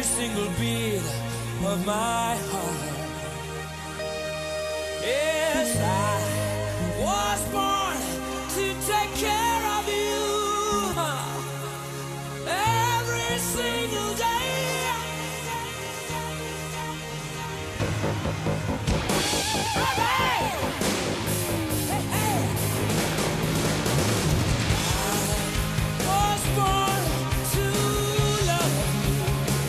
single beat of my heart. Yes, I was born to take care of you every single day. Hey, hey. I was born to love you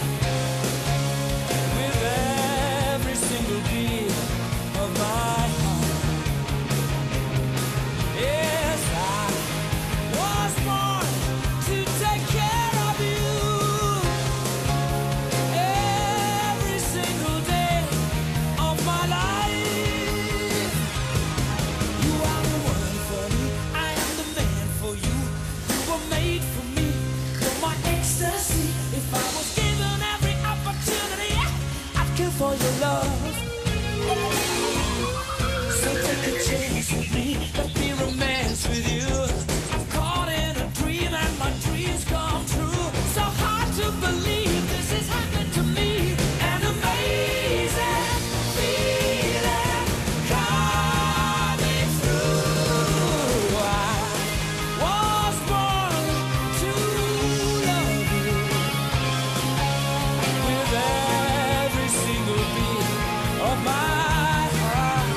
with every single beat of my heart. Yes, I was born to take care of you every single day of my life. You are the one for me, I am the man for you. You were made for me, you're my ecstasy. If I was given every opportunity, I'd kill for your love. So take a chance with me, let me romance with you. I'm caught in a dream and my dreams come true. So hard to believe this is happening to me. An amazing feeling coming through. I was born to love you with every single beat of my heart.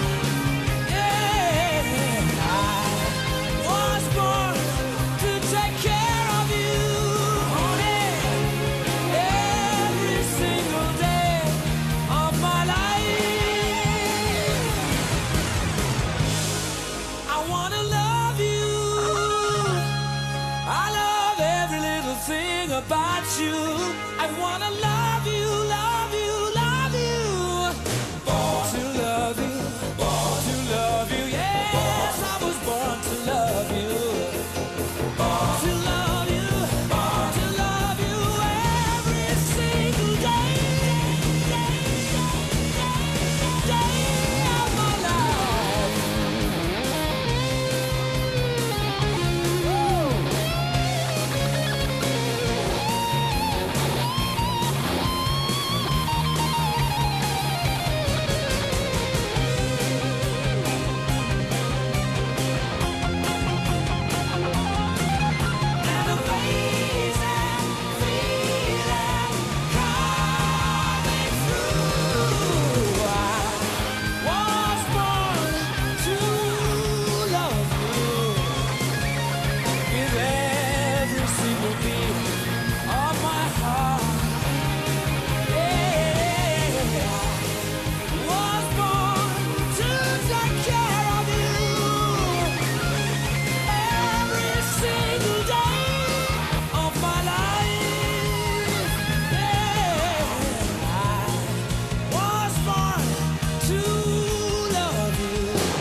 Yeah, I was born to take care of you, honey, every single day of my life. I wanna love you. I love every little thing about you. I wanna love you, love you, love you. Born to love you, born to love you. Yes, I was born to love you. Born to love you, born to love you every single day of my life. An amazing feeling coming through. I was born to love you with every single beat of my heart. Yeah, I was born to take care of you every single day of my life. Yeah, I was born to love you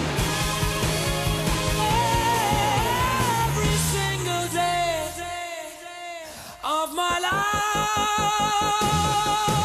every single day of my life.